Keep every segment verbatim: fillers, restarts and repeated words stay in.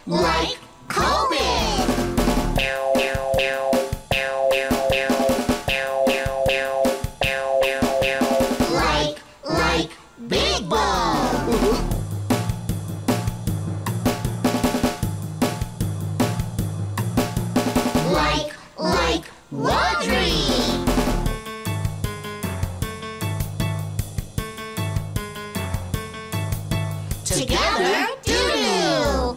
like COVID. Like, like big ball. Like, like laundry. Together, doo-doo.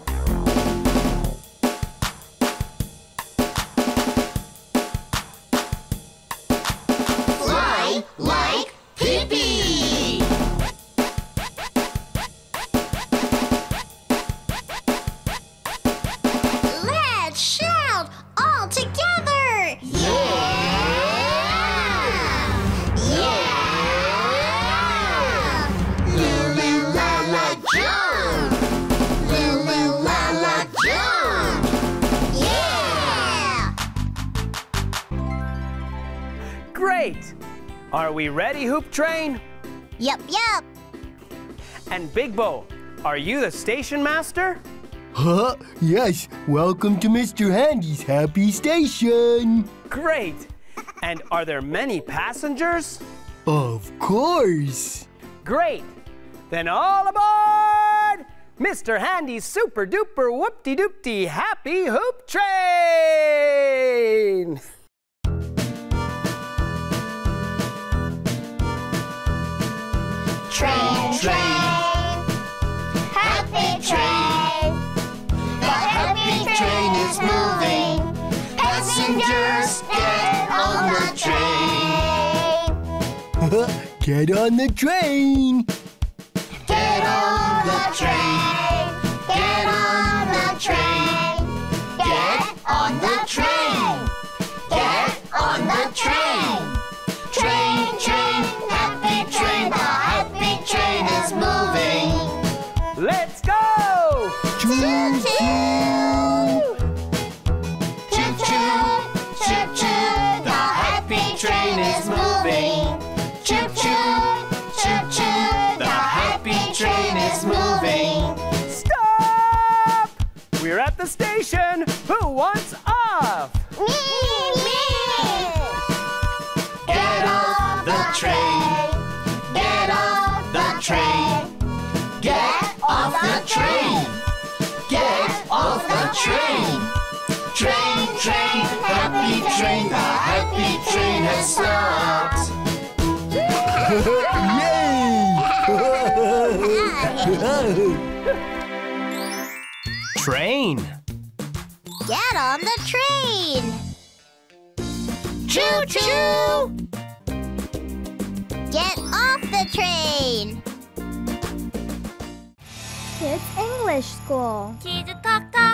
Fly like pee-pee. Let's shout all together. Yeah! Yeah! Lulu la la jump. Lulu la la jump. Yeah! Great! Are we ready, Hoop Train? Yup, yup. And Big Bo, are you the station master? Huh? Yes, welcome to Mister Handy's Happy Station. Great! And are there many passengers? Of course. Great! Then all aboard! Mister Handy's super duper whoop-de-doop-de happy Hoop Train! Train, train, happy train. The happy train is moving. Passengers, get on the train. Get on the train. Get on the train. Get on the train. Get on the train. Get on the train. Train, train, happy train. The happy train is moving. Let's go! Choo choo. Choo-choo, choo-choo, the happy train is moving. Choo-choo, choo-choo, the happy train is moving. Stop! We're at the station. Who wants off? Me, me. Get off the train. Get off the train. Get off the train. Get off the train. Train, train, happy train. The happy train has stopped. Train. Get on the train. Choo-choo. Get off the train. Kids English School. 키즈톡톡.